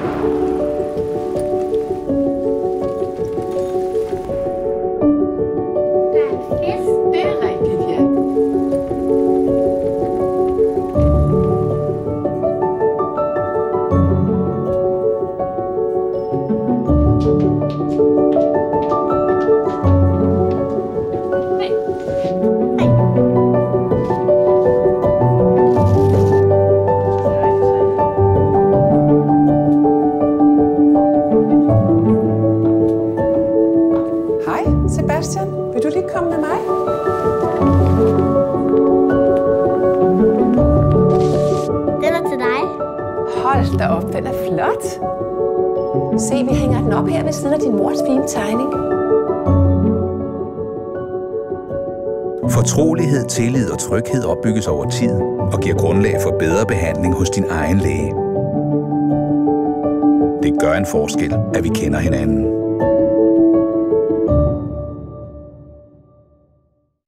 Sebastian, vil du lige komme med mig? Den er til dig. Hold da op, den er flot. Se, vi hænger den op her ved siden af din mors fine tegning. Fortrolighed, tillid og tryghed opbygges over tid og giver grundlag for bedre behandling hos din egen læge. Det gør en forskel, at vi kender hinanden.